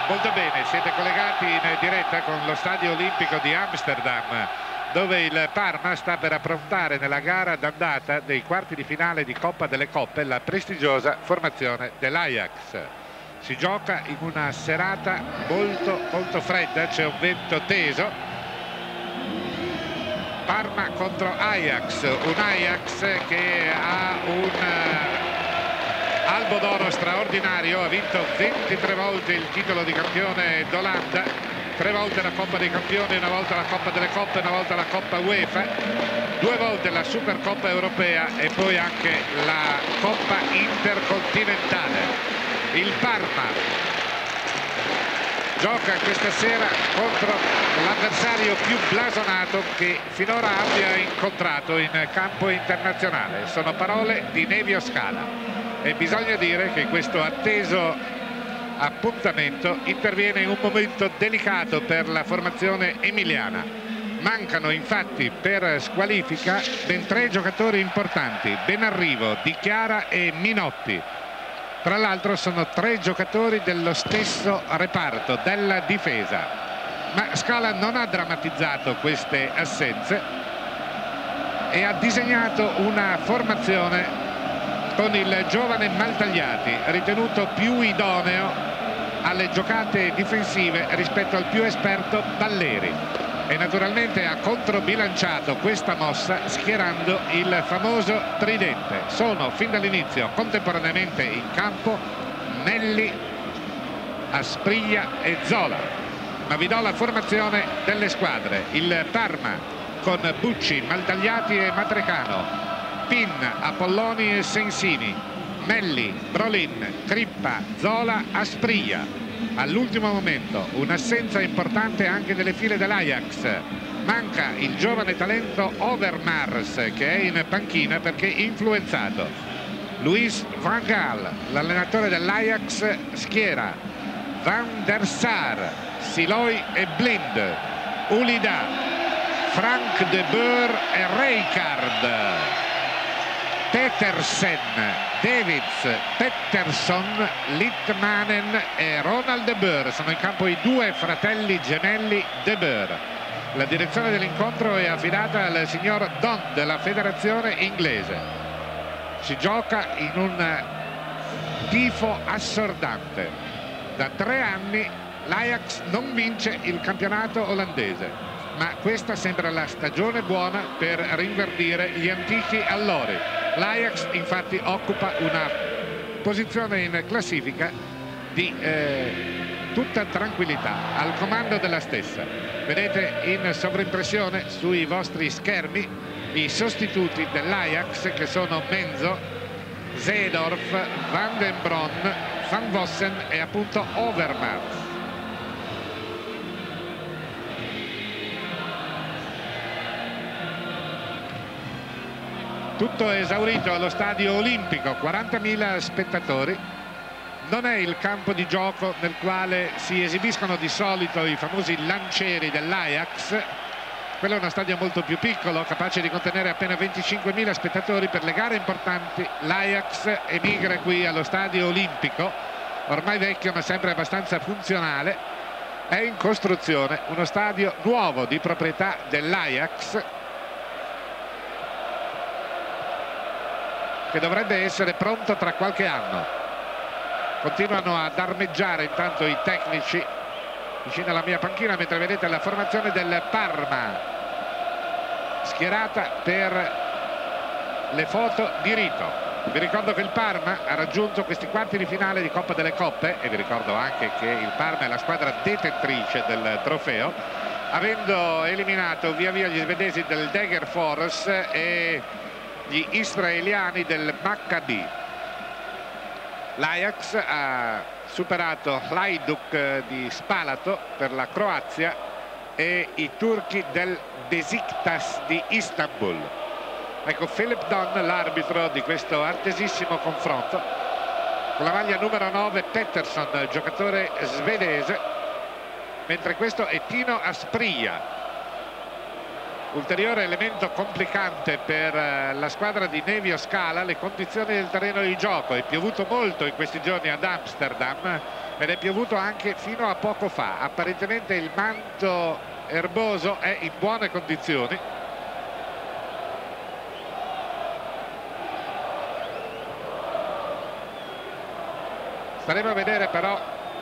Molto bene, siete collegati in diretta con lo Stadio Olimpico di Amsterdam, dove il Parma sta per affrontare nella gara d'andata dei quarti di finale di Coppa delle Coppe la prestigiosa formazione dell'Ajax. Si gioca in una serata molto fredda, c'è un vento teso. Parma contro Ajax, un Ajax che ha un albo d'oro straordinario, ha vinto 23 volte il titolo di campione d'Olanda, 3 volte la Coppa dei Campioni, una volta la Coppa delle Coppe, una volta la Coppa UEFA, 2 volte la Supercoppa europea e poi anche la Coppa intercontinentale. Il Parma gioca questa sera contro l'avversario più blasonato che finora abbia incontrato in campo internazionale. Sono parole di Nevio Scala. E bisogna dire che questo atteso appuntamento interviene in un momento delicato per la formazione emiliana. Mancano infatti per squalifica ben 3 giocatori importanti: Benarrivo, Di Chiara e Minotti. Tra l'altro sono 3 giocatori dello stesso reparto, della difesa. Ma Scala non ha drammatizzato queste assenze e ha disegnato una formazione con il giovane Maltagliati, ritenuto più idoneo alle giocate difensive rispetto al più esperto Balleri. E naturalmente ha controbilanciato questa mossa schierando il famoso tridente. Sono fin dall'inizio contemporaneamente in campo Nelli, Asprilla e Zola. Ma vi do la formazione delle squadre. Il Parma con Bucci, Maltagliati e Matrecano, Pin, Apolloni e Sensini, Melli, Brolin, Crippa, Zola, Asprilla. All'ultimo momento un'assenza importante anche nelle file dell'Ajax. Manca il giovane talento Overmars, che è in panchina perché influenzato. Louis van Gaal, l'allenatore dell'Ajax, schiera Van der Sar, Siloy e Blind, Ulida, Frank de Boer e Rijkaard, Petersen, Davids, Pettersson, Litmanen e Ronald de Boer. Sono in campo i 2 fratelli gemelli de Boer. La direzione dell'incontro è affidata al signor Don della federazione inglese. Si gioca in un tifo assordante. Da 3 anni l'Ajax non vince il campionato olandese, ma questa sembra la stagione buona per rinverdire gli antichi allori. L'Ajax infatti occupa una posizione in classifica di tutta tranquillità, al comando della stessa. Vedete in sovrimpressione sui vostri schermi i sostituti dell'Ajax, che sono Menzo, Seedorf, Van den Bron, Van Vossen e appunto Overmars. Tutto esaurito allo Stadio Olimpico, 40.000 spettatori. Non è il campo di gioco nel quale si esibiscono di solito i famosi lancieri dell'Ajax. Quello è uno stadio molto più piccolo, capace di contenere appena 25.000 spettatori. Per le gare importanti l'Ajax emigra qui allo Stadio Olimpico, ormai vecchio ma sempre abbastanza funzionale. È in costruzione uno stadio nuovo di proprietà dell'Ajax, che dovrebbe essere pronto tra qualche anno. Continuano ad armeggiare intanto i tecnici vicino alla mia panchina, mentre vedete la formazione del Parma schierata per le foto di rito. Vi ricordo che il Parma ha raggiunto questi quarti di finale di Coppa delle Coppe, e vi ricordo anche che il Parma è la squadra detentrice del trofeo, avendo eliminato via via gli svedesi del Degerfors e gli israeliani del Maccabi. L'Ajax ha superato l'Hajduk di Spalato per la Croazia e i turchi del Besiktas di Istanbul. Ecco Philip Dunn, l'arbitro di questo attesissimo confronto, con la maglia numero 9 Pettersson, giocatore svedese, mentre questo è Tino Asprilla. Ulteriore elemento complicante per la squadra di Nevio Scala, le condizioni del terreno di gioco. È piovuto molto in questi giorni ad Amsterdam ed è piovuto anche fino a poco fa. Apparentemente il manto erboso è in buone condizioni. Staremo a vedere però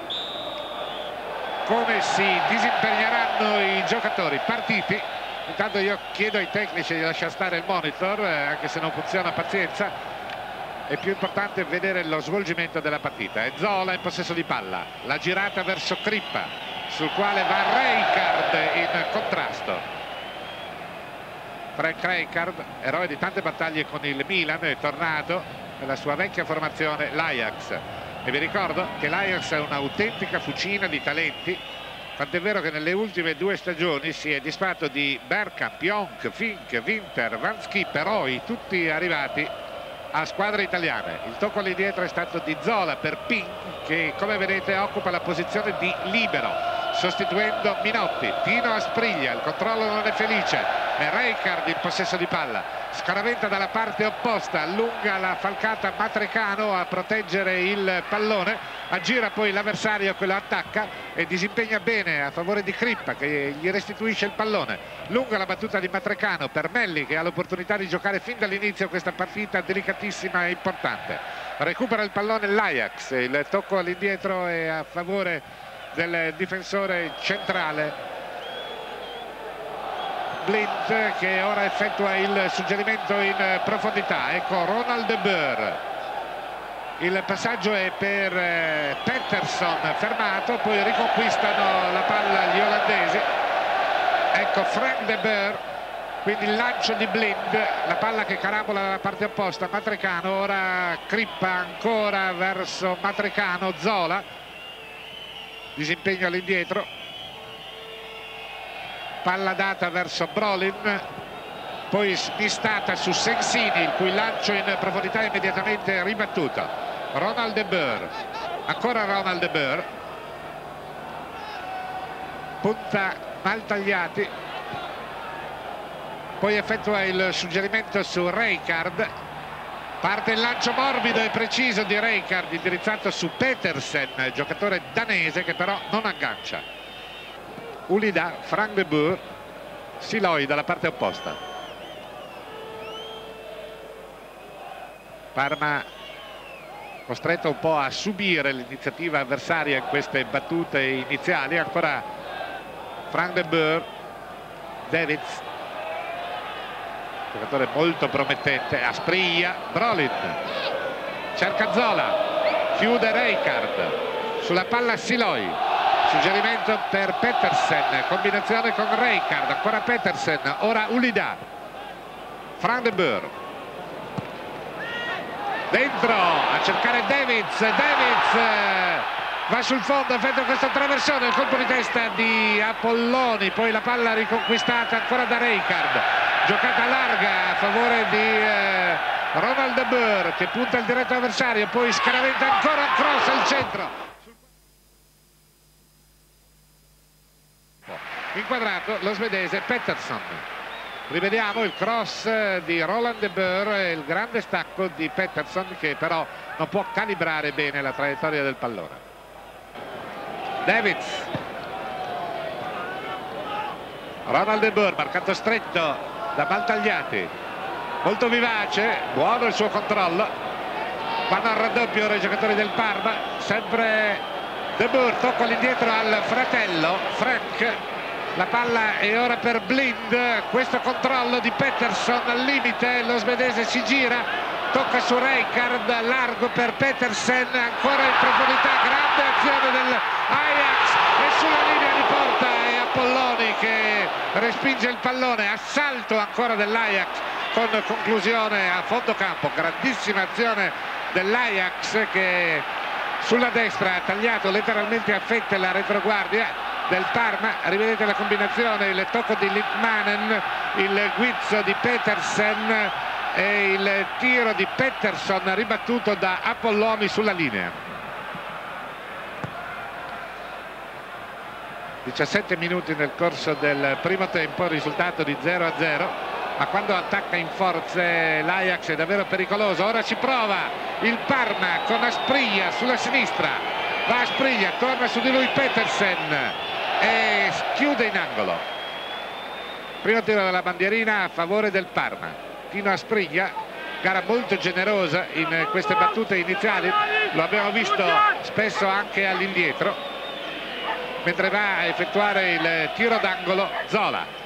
come si disimpegneranno i giocatori partiti. Intanto io chiedo ai tecnici di lasciare stare il monitor, anche se non funziona, pazienza. È più importante vedere lo svolgimento della partita. È Zola in possesso di palla, la girata verso Crippa, sul quale va Rijkaard in contrasto. Frank Rijkaard, eroe di tante battaglie con il Milan, è tornato nella sua vecchia formazione, l'Ajax. E vi ricordo che l'Ajax è un'autentica fucina di talenti, tant'è vero che nelle ultime 2 stagioni si è disfatto di Bergkamp, Pionk, Fink, Winter, Van Schipperoi, tutti arrivati a squadre italiane. Il tocco all'indietro è stato di Zola per Pink, che come vedete occupa la posizione di libero, sostituendo Minotti. Tino Aspriglia, il controllo non è felice, è Rijkaard in possesso di palla, scaraventa dalla parte opposta, allunga la falcata Matrecano a proteggere il pallone, aggira poi l'avversario che lo attacca e disimpegna bene a favore di Crippa, che gli restituisce il pallone. Lunga la battuta di Matrecano per Melli, che ha l'opportunità di giocare fin dall'inizio questa partita delicatissima e importante. Recupera il pallone l'Ajax, il tocco all'indietro è a favore del difensore centrale Blind, che ora effettua il suggerimento in profondità. Ecco Ronald de Boer, il passaggio è per Pettersson, fermato, poi riconquistano la palla gli olandesi. Ecco Frank de Boer, quindi il lancio di Blind, la palla che carambola dalla parte opposta, Matrecano, ora Crippa ancora verso Matrecano, Zola, disimpegno all'indietro, palla data verso Brolin, poi smistata su Sensini, il cui lancio in profondità è immediatamente ribattuto. Ronald de Boer, ancora Ronald de Boer, punta Maltagliati, poi effettua il suggerimento su Rijkaard, parte il lancio morbido e preciso di Rijkaard indirizzato su Petersen, giocatore danese che però non aggancia. Ulida, Frank de Boer, Siloi dalla parte opposta. Parma costretto un po' a subire l'iniziativa avversaria in queste battute iniziali. Ancora Frank de Boer, Davids, giocatore molto promettente, Aspriglia, Brolin, cerca Zola, chiude Rijkaard, sulla palla Siloi, suggerimento per Pettersen, combinazione con Rijkaard, ancora Pettersen, ora Ulida, Frank de Boer, dentro a cercare Davids, va sul fondo, effettua questa traversone, il colpo di testa di Apolloni, poi la palla riconquistata ancora da Rijkaard, giocata larga a favore di Ronald de Boer, che punta il diretto avversario, poi scaraventa ancora un cross al centro. Inquadrato lo svedese Pettersson. Rivediamo il cross di Roland de Boer e il grande stacco di Pettersson, che però non può calibrare bene la traiettoria del pallone. Davids, Ronald de Boer, marcato stretto da Maltagliati, molto vivace, buono il suo controllo, vanno al raddoppio i giocatori del Parma, sempre de Boer, tocco all'indietro al fratello Frank. La palla è ora per Blind, questo controllo di Pettersson al limite, lo svedese si gira, tocca su Rijkaard, largo per Pettersen, ancora in profondità, grande azione dell'Ajax e sulla linea di porta è Apolloni che respinge il pallone, assalto ancora dell'Ajax con conclusione a fondo campo, grandissima azione dell'Ajax che sulla destra ha tagliato letteralmente a fette la retroguardia del Parma. Rivedete la combinazione, il tocco di Litmanen, il guizzo di Pettersen e il tiro di Pettersson ribattuto da Apolloni sulla linea. 17 minuti nel corso del primo tempo, risultato di 0-0, ma quando attacca in forze l'Ajax è davvero pericoloso. Ora ci prova il Parma con Aspriglia sulla sinistra, va Aspriglia, torna su di lui Petersen e chiude in angolo. Primo tiro della bandierina a favore del Parma. Tino Aspriglia, gara molto generosa in queste battute iniziali, lo abbiamo visto spesso anche all'indietro, mentre va a effettuare il tiro d'angolo Zola.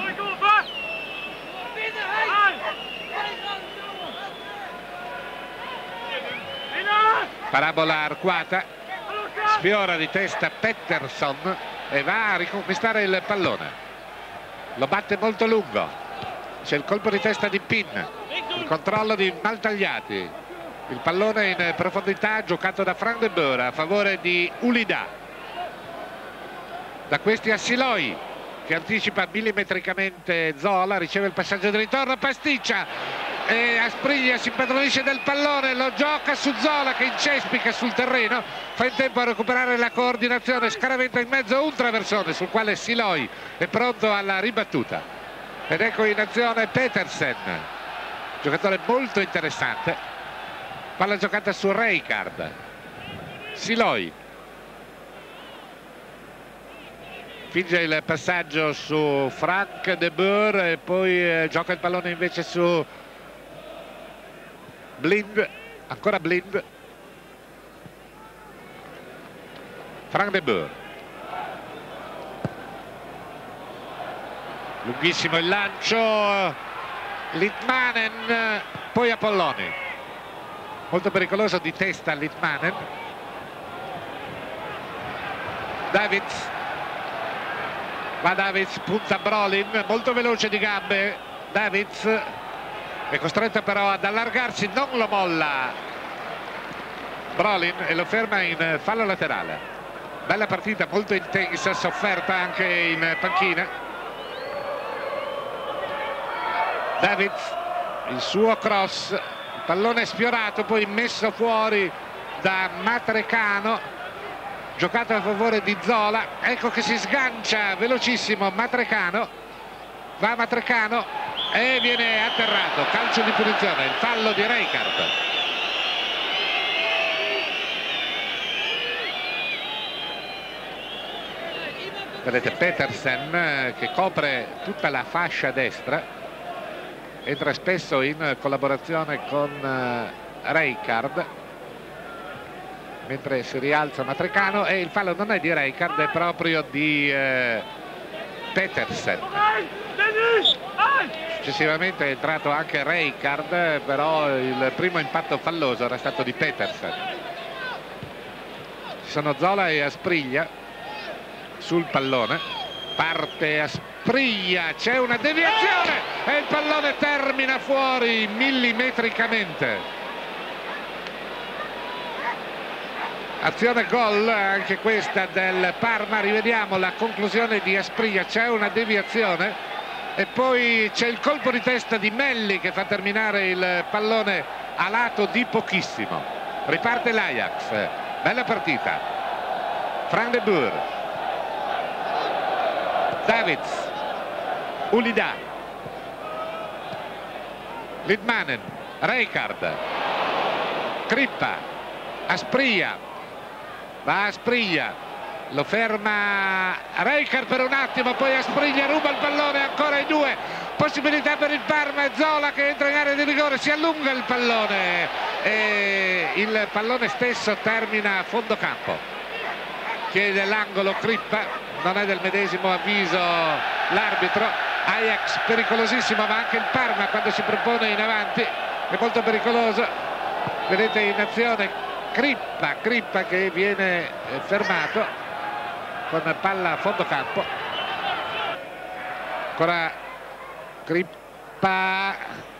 Parabola arcuata, sfiora di testa Pettersson e va a riconquistare il pallone. Lo batte molto lungo, c'è il colpo di testa di Pin, il controllo di Maltagliati, il pallone in profondità giocato da Frank de Boer a favore di Ulida. Da questi a Siloi, che anticipa millimetricamente Zola, riceve il passaggio di ritorno, pasticcia e Aspriglia si impadronisce del pallone, lo gioca su Zola che incespica sul terreno, fa in tempo a recuperare la coordinazione, scaraventa in mezzo a un traversone sul quale Siloi è pronto alla ribattuta. Ed ecco in azione Petersen, giocatore molto interessante. Palla giocata su Rijkaard. Siloi finge il passaggio su Frank de Boer e poi gioca il pallone invece su Blind, ancora Blind. Frank de Boer, lunghissimo il lancio, Litmanen, poi Apolloni, molto pericoloso di testa Litmanen. Davids, va Davids, punta Brolin, molto veloce di gambe. Davids è costretto però ad allargarsi, non lo molla Brolin e lo ferma in fallo laterale. Bella partita, molto intensa, sofferta anche in panchina. Davids, il suo cross, il pallone sfiorato, poi messo fuori da Matrecano, giocato a favore di Zola. Ecco che si sgancia velocissimo Matrecano, va Matrecano e viene atterrato. Calcio di punizione, il fallo di Rijkaard. Vedete Petersen che copre tutta la fascia destra, entra spesso in collaborazione con Rijkaard, mentre si rialza Matrecano e il fallo non è di Rijkaard, è proprio di Petersen. Successivamente è entrato anche Rijkaard, però il primo impatto falloso era stato di Petersen. Ci sono Zola e Aspriglia sul pallone, parte Aspriglia, c'è una deviazione e il pallone termina fuori millimetricamente. Azione gol anche questa del Parma. Rivediamo la conclusione di Aspriglia, c'è una deviazione e poi c'è il colpo di testa di Melli che fa terminare il pallone a lato di pochissimo. Riparte l'Ajax, bella partita. Frank de Boer, Davids, Ulida, Litmanen, Rijkaard, Crippa, Aspriglia, va Aspriglia, lo ferma Rijkaard per un attimo, poi Aspriglia ruba il pallone ancora ai due, possibilità per il Parma, Zola che entra in area di rigore, si allunga il pallone e il pallone stesso termina a fondo campo. Chiede l'angolo Crippa, non è del medesimo avviso l'arbitro. Ajax pericolosissimo, ma anche il Parma quando si propone in avanti è molto pericoloso. Vedete in azione Crippa che viene fermato con palla a fondo campo. Ancora Crippa,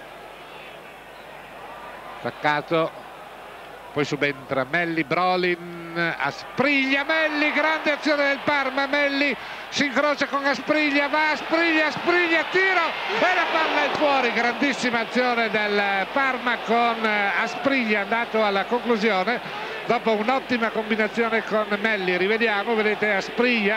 attaccato, poi subentra Melli, Brolin, Aspriglia, Melli, grande azione del Parma, Melli si incrocia con Aspriglia, va Aspriglia, tiro e la palla è fuori. Grandissima azione del Parma con Aspriglia andato alla conclusione dopo un'ottima combinazione con Melli. Rivediamo, vedete Aspriglia,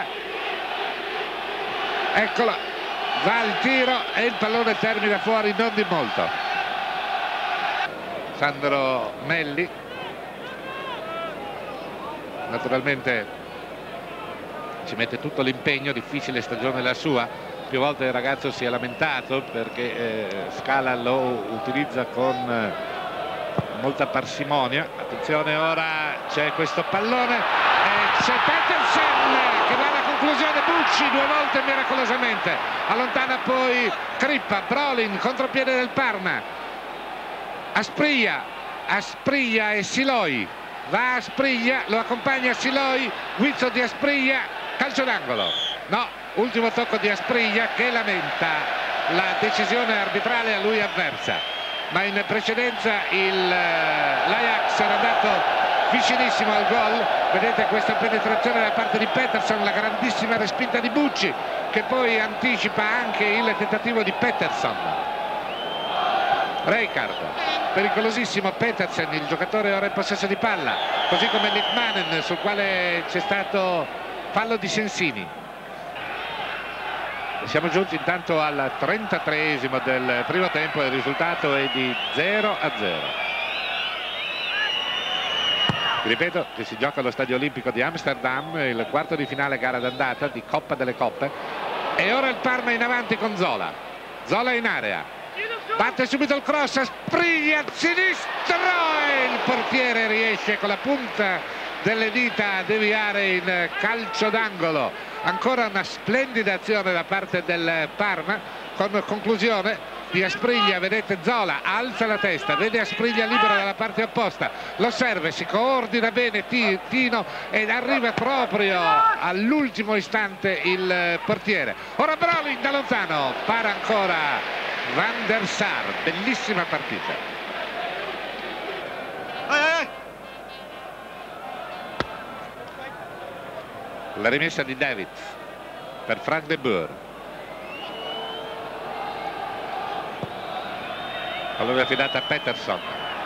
eccola, va al tiro e il pallone termina fuori non di molto. Sandro Melli, naturalmente ci mette tutto l'impegno, difficile stagione la sua, più volte il ragazzo si è lamentato perché Scala lo utilizza con molta parsimonia. Attenzione, ora c'è questo pallone e c'è Petersen che va alla conclusione. Bucci 2 volte miracolosamente, allontana poi Crippa. Brolin, contropiede del Parma, Asprilla e Siloi. Va Asprilla, lo accompagna Siloi, guizzo di Asprilla, calcio d'angolo. No, ultimo tocco di Asprilla che lamenta la decisione arbitrale a lui avversa. Ma in precedenza l'Ajax era andato vicinissimo al gol. Vedete questa penetrazione da parte di Peterson, la grandissima respinta di Bucci che poi anticipa anche il tentativo di Peterson. Rijkaard, pericolosissimo Petersen, il giocatore ora in possesso di palla, così come Litmanen, sul quale c'è stato fallo di Sensini. Siamo giunti intanto al 33esimo del primo tempo e il risultato è di 0-0. Ripeto che si gioca allo Stadio Olimpico di Amsterdam, il quarto di finale gara d'andata di Coppa delle Coppe. E ora il Parma in avanti con Zola. Zola in area, batte subito il cross, Asprilla a sinistro e il portiere riesce con la punta delle dita a deviare in calcio d'angolo. Ancora una splendida azione da parte del Parma, con conclusione di Asprilla. Vedete Zola alza la testa, vede Asprilla libero dalla parte opposta, lo serve, si coordina bene Tino ed arriva proprio all'ultimo istante il portiere. Ora Brolin da lontano, para ancora Van der Sar. Bellissima partita. La rimessa di Davids per Frank de Boer. Pallone affidato a Peterson.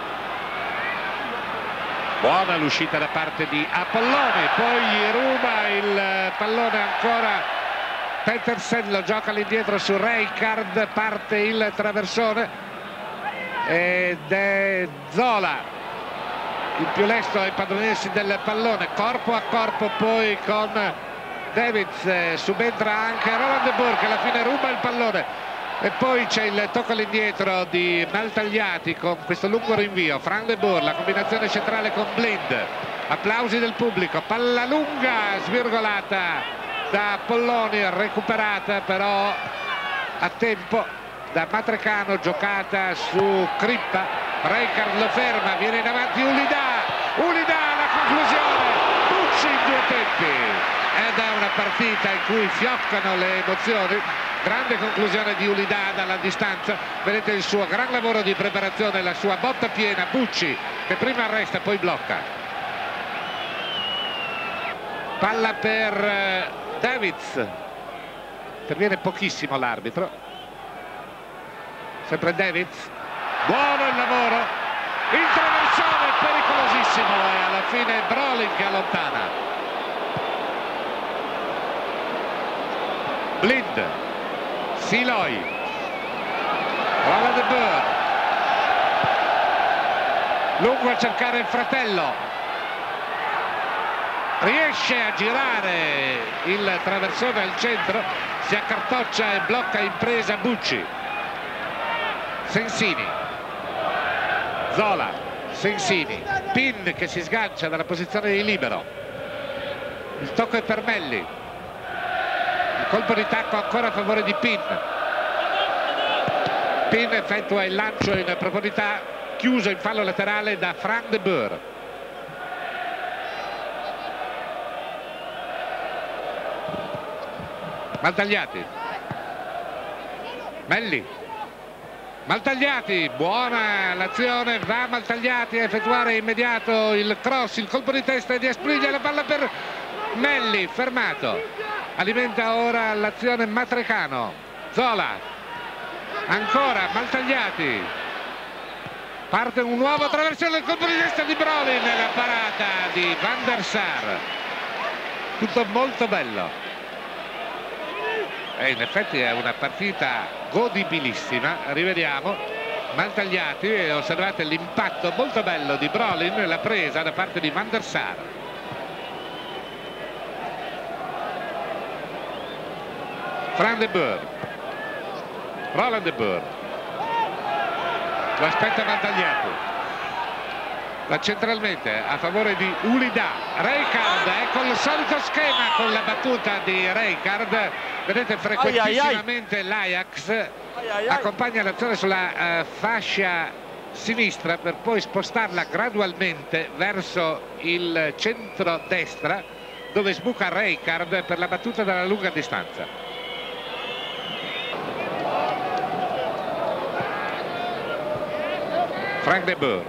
Buona l'uscita da parte di Apolloni, poi gli ruba il pallone ancora Petersen, lo gioca all'indietro su Rijkaard, parte il traversone ed è Zola il più lesto a impadronirsi del pallone, corpo a corpo poi con Davids. Subentra anche Roland de Boer che alla fine ruba il pallone e poi c'è il tocco all'indietro di Maltagliati con questo lungo rinvio. Frank de Boer, la combinazione centrale con Blind, applausi del pubblico, palla lunga svirgolata da Polloni, recuperata però a tempo da Matrecano, giocata su Crippa. Rijkaard lo ferma, viene in avanti Ulidà alla conclusione, Bucci in 2 tempi ed è una partita in cui fioccano le emozioni. Grande conclusione di Ulidà dalla distanza, vedete il suo gran lavoro di preparazione, la sua botta piena. Bucci che prima arresta poi blocca. Palla per Davids, interviene pochissimo l'arbitro, sempre Davids. Buono il lavoro, il traversone pericolosissimo e alla fine Brolin che allontana. Blind, Siloi, Roland de Boer, lungo a cercare il fratello, riesce a girare il traversone al centro, si accartoccia e blocca in presa Bucci. Sensini, Zola, Sensini, Pin che si sgancia dalla posizione di libero, il tocco è per Melli, il colpo di tacco ancora a favore di Pin. Pin effettua il lancio in profondità, chiuso in fallo laterale da Frank de Boer. Maltagliati, Melli, Maltagliati, buona l'azione, va Maltagliati a effettuare immediato il cross, il colpo di testa di Asprilla, la palla per Melli, fermato. Alimenta ora l'azione Matrecano. Zola, ancora Maltagliati, parte un nuovo traversone, il colpo di testa di Brolin e la parata di Van der Sar. Tutto molto bello. E in effetti è una partita godibilissima. Rivediamo Maltagliati e osservate l'impatto molto bello di Brolin, la presa da parte di Van der Sar. Frank de Boer, Roland de Boer, lo aspetta Valtagliato, va centralmente a favore di Ulida. Rijkaard è con il solito schema, con la battuta di Rijkaard. Vedete frequentissimamente l'Ajax accompagna l'azione sulla fascia sinistra per poi spostarla gradualmente verso il centro-destra, dove sbuca Rijkaard per la battuta dalla lunga distanza. Frank de Boer,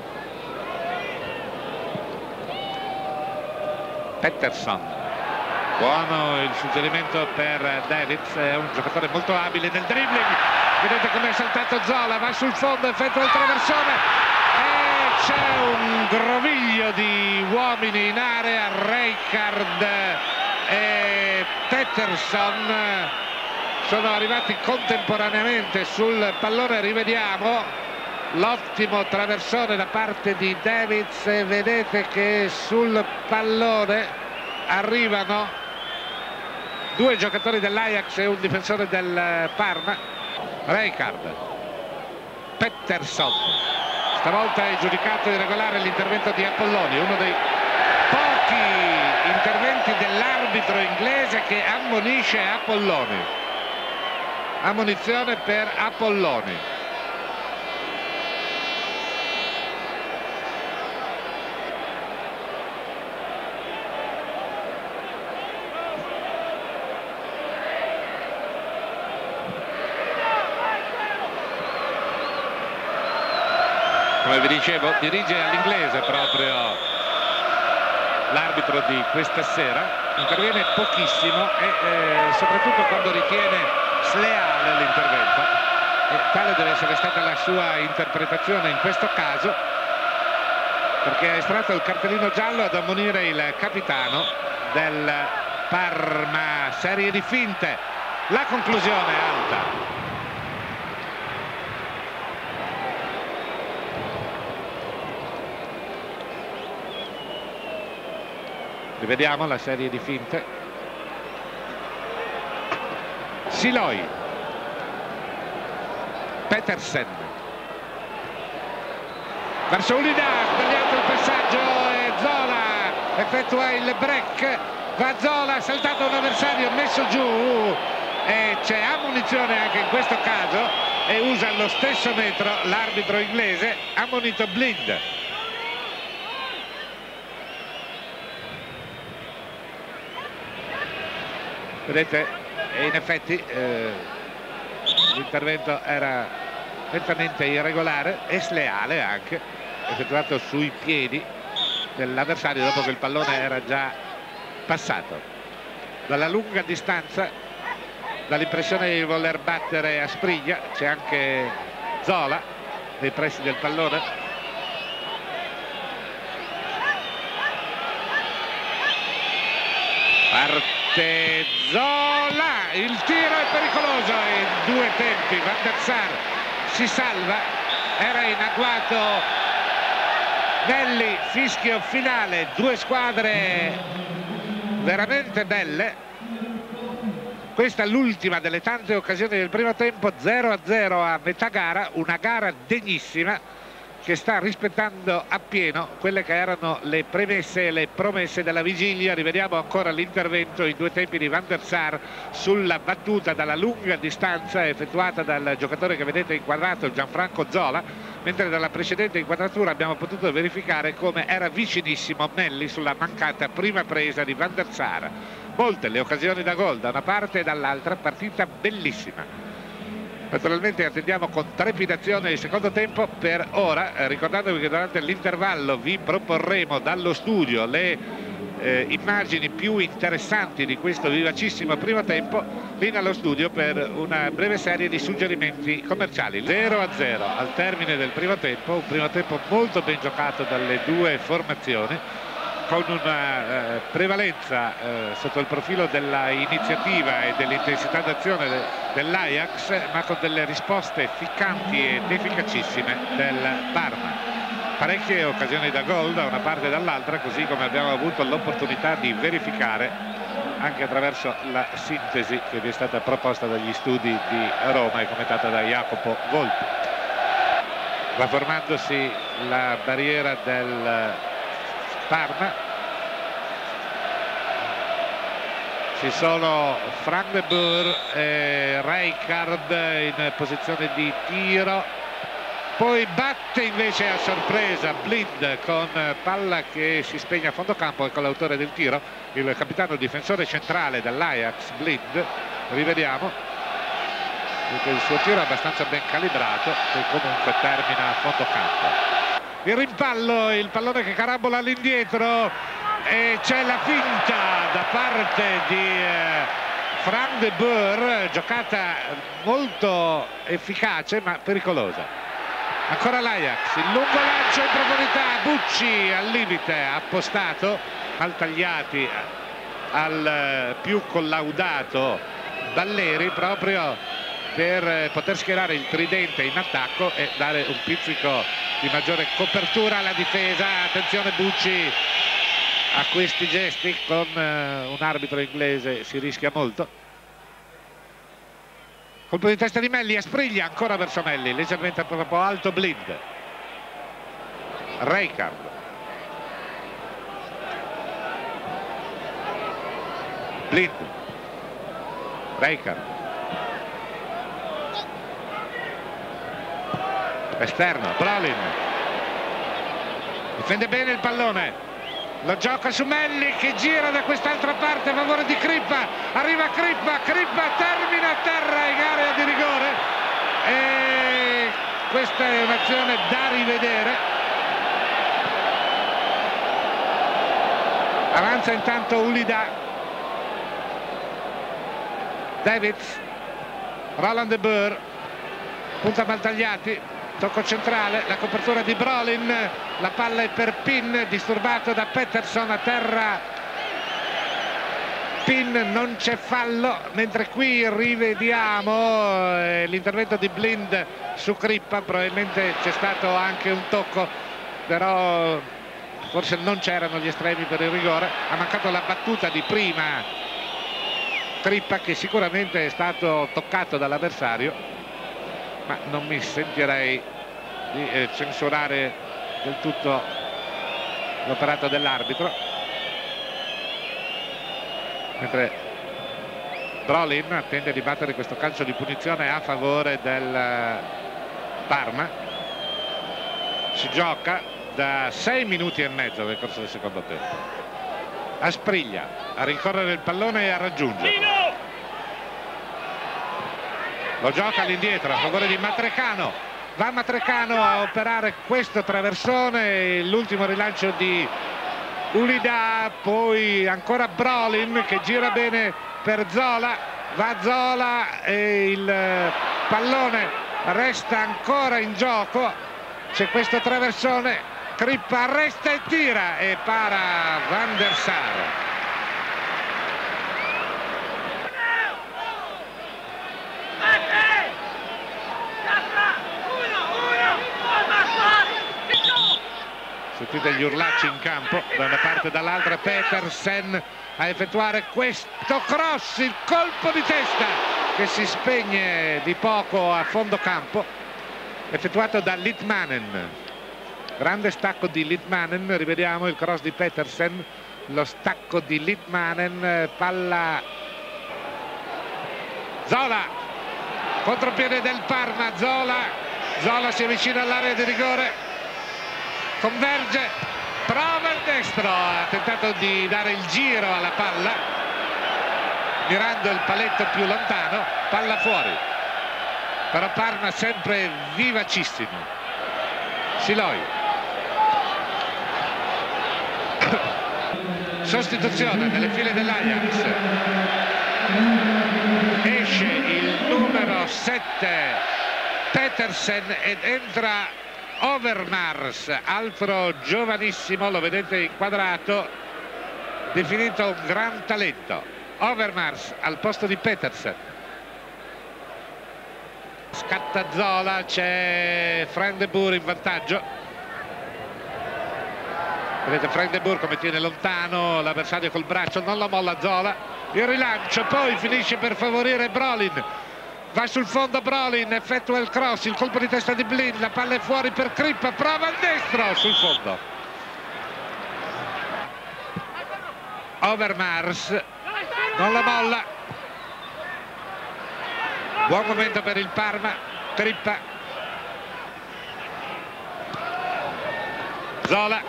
Pettersson, buono il suggerimento per Davids, è un giocatore molto abile nel dribbling. Vedete come è saltato Zola, va sul fondo, effettua il traversone e c'è un groviglio di uomini in area. Rijkaard e Pettersson sono arrivati contemporaneamente sul pallone. Rivediamo l'ottimo traversone da parte di Davids e vedete che sul pallone arrivano due giocatori dell'Ajax e un difensore del Parma. Rijkaard, Pettersson, stavolta è giudicato irregolare l'intervento di Apolloni, uno dei pochi interventi dell'arbitro inglese che ammonisce Apolloni. Ammonizione per Apolloni. Come vi dicevo, dirige all'inglese proprio l'arbitro di questa sera, interviene pochissimo e soprattutto quando ritiene sleale l'intervento, e tale deve essere stata la sua interpretazione in questo caso, perché ha estratto il cartellino giallo ad ammonire il capitano del Parma. Serie di finte, la conclusione alta. Rivediamo la serie di finte. Siloi, Pettersen, verso Ulida, sbagliato il passaggio e Zola effettua il break. Va Zola, saltato un avversario, messo giù e c'è ammonizione anche in questo caso e usa lo stesso metro l'arbitro inglese, ammonito Blind. Vedete, e in effetti l'intervento era nettamente irregolare e sleale anche, effettuato sui piedi dell'avversario dopo che il pallone era già passato. Dalla lunga distanza dà l'impressione di voler battere Aspriglia, c'è anche Zola nei pressi del pallone. Parte Zola, il tiro è pericoloso e in due tempi Van der Sar si salva, era in agguato Nelli, fischio finale, due squadre veramente belle. Questa è l'ultima delle tante occasioni del primo tempo, 0-0 a metà gara, una gara degnissima che sta rispettando appieno quelle che erano le premesse e le promesse della vigilia. Rivediamo ancora l'intervento in due tempi di Van der Sar sulla battuta dalla lunga distanza effettuata dal giocatore che vedete inquadrato, Gianfranco Zola, mentre dalla precedente inquadratura abbiamo potuto verificare come era vicinissimo Nelli sulla mancata prima presa di Van der Sar. Molte le occasioni da gol da una parte e dall'altra, partita bellissima. Naturalmente attendiamo con trepidazione il secondo tempo. Per ora, ricordandovi che durante l'intervallo vi proporremo dallo studio le immagini più interessanti di questo vivacissimo primo tempo, linea allo studio per una breve serie di suggerimenti commerciali. 0-0 al termine del primo tempo, un primo tempo molto ben giocato dalle due formazioni, con una prevalenza sotto il profilo della iniziativa e dell'intensità d'azione dell'Ajax, ma con delle risposte ficcanti ed efficacissime del Parma. Parecchie occasioni da gol da una parte e dall'altra, così come abbiamo avuto l'opportunità di verificare anche attraverso la sintesi che vi è stata proposta dagli studi di Roma e commentata da Jacopo Volpi. Va formandosi la barriera del Parma. Ci sono Frank de Boer e Rijkaard in posizione di tiro. Poi batte invece a sorpresa Blind con palla che si spegne a fondo campo, e con l'autore del tiro, il capitano difensore centrale dell'Ajax, Blind. Rivediamo, perché il suo tiro è abbastanza ben calibrato e comunque termina a fondo campo. Il rimpallo, il pallone che carambola all'indietro, e c'è la finta da parte di Frank de Boer, giocata molto efficace ma pericolosa. Ancora l'Ajax, il lungo lancio in profondità, Bucci al limite, appostato, mal tagliati al più collaudato Balleri, proprio per poter schierare il tridente in attacco e dare un pizzico di maggiore copertura alla difesa. Attenzione, Bucci a questi gesti con un arbitro inglese si rischia molto. Colpo di testa di Melli, Aspriglia ancora verso Melli, leggermente troppo alto Blind. Rijkaard. Blind. Rijkaard. Esterno, Brolin. Difende bene il pallone. Lo gioca su Melli che gira da quest'altra parte a favore di Crippa. Arriva Crippa, Crippa termina a terra in area di rigore. E questa è un'azione da rivedere. Avanza intanto Ulida. Davids. Roland de Boer. Punta Maltagliati. Tocco centrale, la copertura di Brolin, la palla è per Pin, disturbato da Pettersson, a terra Pin, non c'è fallo, mentre qui rivediamo l'intervento di Blind su Crippa. Probabilmente c'è stato anche un tocco, però forse non c'erano gli estremi per il rigore. Ha mancato la battuta di prima Crippa, che sicuramente è stato toccato dall'avversario, ma non mi sentirei di censurare del tutto l'operato dell'arbitro. Mentre Brolin attende di battere questo calcio di punizione a favore del Parma. Si gioca da 6 minuti e mezzo nel corso del secondo tempo. Aspriglia a rincorrere il pallone e a raggiungere. Lo gioca all'indietro a favore di Matrecano. Va Matrecano a operare questo traversone, l'ultimo rilancio di Ulida, poi ancora Brolin che gira bene per Zola. Va Zola e il pallone resta ancora in gioco. C'è questo traversone, Crippa arresta e tira e para Van der Sar. Sentite gli urlacci in campo da una parte e dall'altra. Petersen a effettuare questo cross, il colpo di testa che si spegne di poco a fondo campo, effettuato da Litmanen. Grande stacco di Litmanen, rivediamo il cross di Petersen, lo stacco di Litmanen, palla Zola, contropiede del Parma, Zola si avvicina all'area di rigore, converge, prova il destro, ha tentato di dare il giro alla palla mirando il paletto più lontano, palla fuori. Però Parma sempre vivacissimo. Siloi. Sostituzione nelle file dell'Ajax. Esce il numero 7 Petersen ed entra Overmars, altro giovanissimo, lo vedete inquadrato, definito un gran talento. Overmars al posto di Petersen. Scatta Zola, c'è Frank de Boer in vantaggio. Vedete Frank de Boer come tiene lontano l'avversario col braccio, non lo molla Zola. il rilancio, poi finisce per favorire Brolin. Va sul fondo Brolin, effettua il cross, il colpo di testa di Blind, la palla è fuori per Crippa, prova il destro sul fondo. Overmars non la molla. Buon momento per il Parma. Crippa, Zola,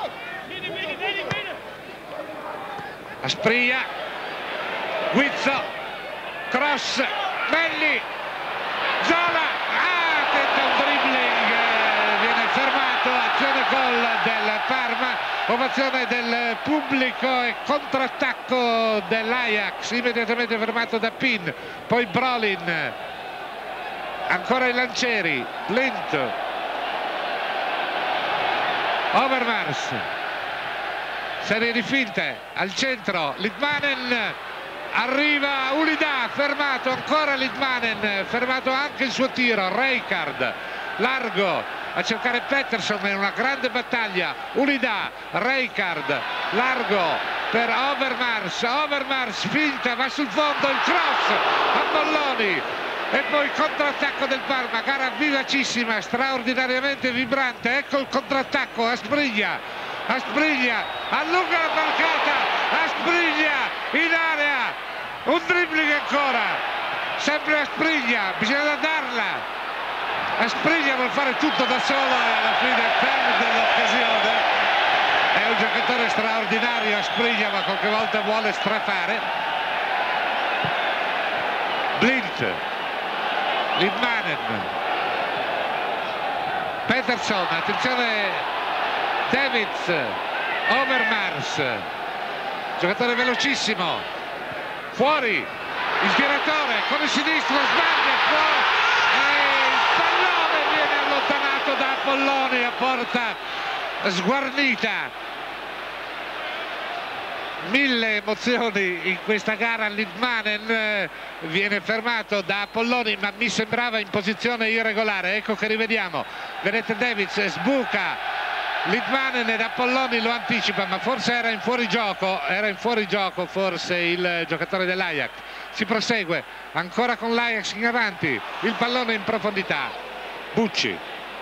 Asprilla, Guizzo, cross, Belli, Zola, tenta un dribbling, viene fermato, azione gol del Parma, ovazione del pubblico e contrattacco dell'Ajax, immediatamente fermato da Pin, poi Brolin, ancora i lancieri, Blind, Overmars, serie di finte al centro, Litmanen, arriva Ulidà, fermato ancora Litmanen, fermato anche il suo tiro, Rijkaard, largo a cercare Pettersson, è una grande battaglia, Ulidà, Rijkaard, largo per Overmars, Overmars finta, va sul fondo, il cross a Polloni e poi contrattacco del Parma, gara vivacissima, straordinariamente vibrante, ecco il contrattacco, Asprilla, allunga la marcata, Asprilla in area, un dribbling ancora, sempre Asprilla, bisogna darla, Asprilla vuol fare tutto da solo e alla fine perde l'occasione, è un giocatore straordinario Asprilla, ma qualche volta vuole strafare. Blind, Litmanen, Pettersson, attenzione Davids, Overmars, giocatore velocissimo, fuori il tiratore con il sinistro, sbaglia, fuori, e il pallone viene allontanato da Polloni a porta sguarnita. Mille emozioni in questa gara, Litmanen viene fermato da Polloni ma mi sembrava in posizione irregolare, ecco che rivediamo, vedete Davids sbuca Litmanen e da Polloni lo anticipa, ma forse era in fuorigioco forse il giocatore dell'Ajax. Si prosegue ancora con l'Ajax in avanti, il pallone in profondità, Bucci,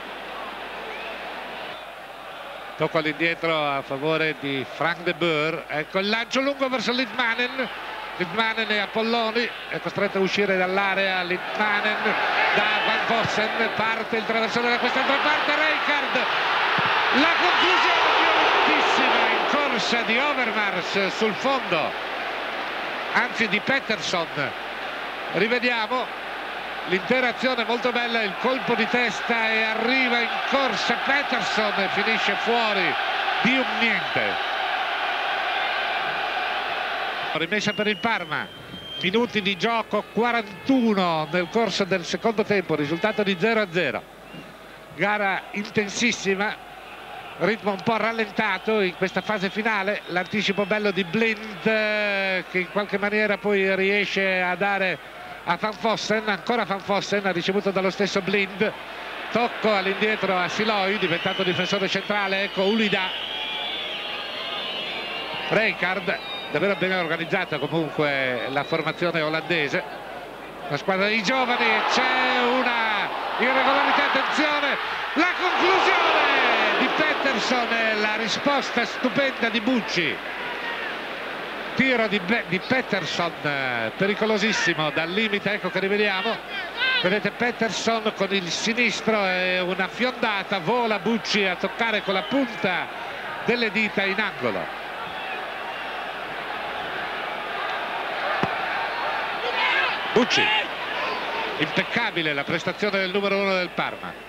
tocco all'indietro a favore di Frank de Boer, ecco il lancio lungo verso Litmanen, Litmanen e Polloni, è costretto a uscire dall'area Litmanen da Van Vossen, parte il traversone da quest'altra parte, Rijkaard, la conclusione violentissima in corsa di Overmars sul fondo, anzi di Pettersson, rivediamo l'intera azione molto bella, il colpo di testa e arriva in corsa Pettersson e finisce fuori di un niente. Rimessa per il Parma, minuti di gioco 41 nel corso del secondo tempo, risultato di 0-0, gara intensissima, ritmo un po' rallentato in questa fase finale, l'anticipo bello di Blind che in qualche maniera poi riesce a dare a Van Vossen, ancora Van Vossen ha ricevuto dallo stesso Blind, tocco all'indietro a Siloy, diventato difensore centrale, ecco Ulidà, Rijkaard, davvero ben organizzata comunque la formazione olandese, la squadra dei giovani, c'è una irregolarità, attenzione, la conclusione di Pettersson e la risposta stupenda di Bucci. Tiro di Pettersson pericolosissimo dal limite, ecco che rivediamo, vedete Pettersson con il sinistro e una fiondata, vola Bucci a toccare con la punta delle dita in angolo. Bucci, impeccabile la prestazione del numero 1 del Parma.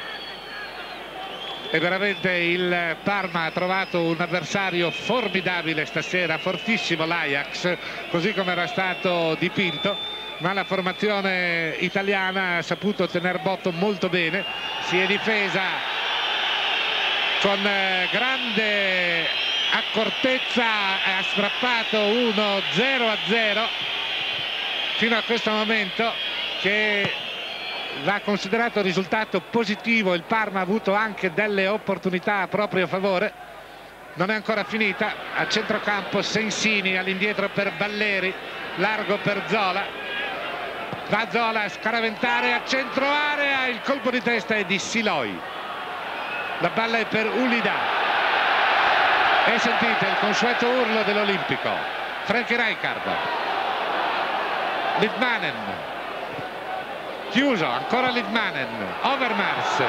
E veramente il Parma ha trovato un avversario formidabile stasera, fortissimo l'Ajax, così come era stato dipinto, ma la formazione italiana ha saputo tener botto molto bene, si è difesa con grande accortezza, ha strappato 1-0 fino a questo momento, che va considerato risultato positivo. Il Parma ha avuto anche delle opportunità a proprio favore, non è ancora finita. A centrocampo Sensini, all'indietro per Balleri, largo per Zola. Va Zola a scaraventare a centro area, il colpo di testa è di Siloi. La palla è per Ulida e sentite il consueto urlo dell'Olimpico. Frankie Rijkaard, Litmanen, chiuso, ancora Litmanen, Overmars,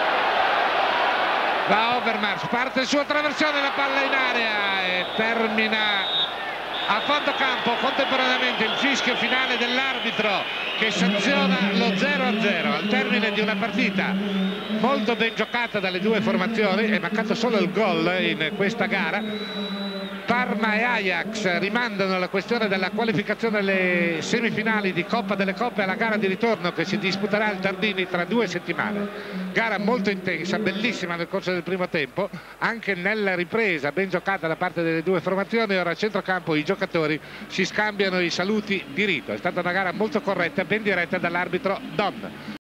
va Overmars, parte il suo traversone, la palla in area e termina a fondo campo. Contemporaneamente il fischio finale dell'arbitro che sanziona lo 0-0 al termine di una partita molto ben giocata dalle due formazioni. È mancato solo il gol in questa gara. Parma e Ajax rimandano la questione della qualificazione alle semifinali di Coppa delle Coppe alla gara di ritorno che si disputerà al Tardini tra 2 settimane. Gara molto intensa, bellissima nel corso del primo tempo, anche nella ripresa ben giocata da parte delle due formazioni. Ora a centrocampo i giocatori si scambiano i saluti di rito. È stata una gara molto corretta, ben diretta dall'arbitro Don.